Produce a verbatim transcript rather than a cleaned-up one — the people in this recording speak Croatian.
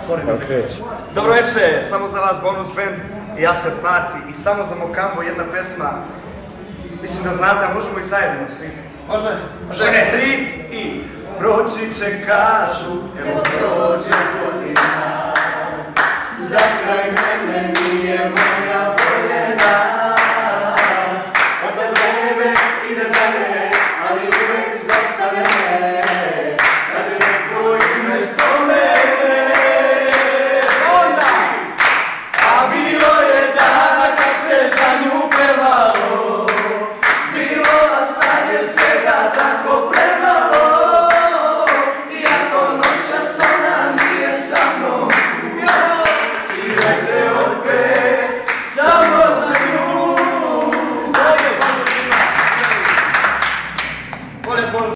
otvorimo za kreći. Dobro večer, samo za vas bonus band i after party i samo za Mokambo jedna pesma. Mislim da znate, a možemo i zajedno svi. Može? Može. Tri i... Proći će kažu, evo prođe godina.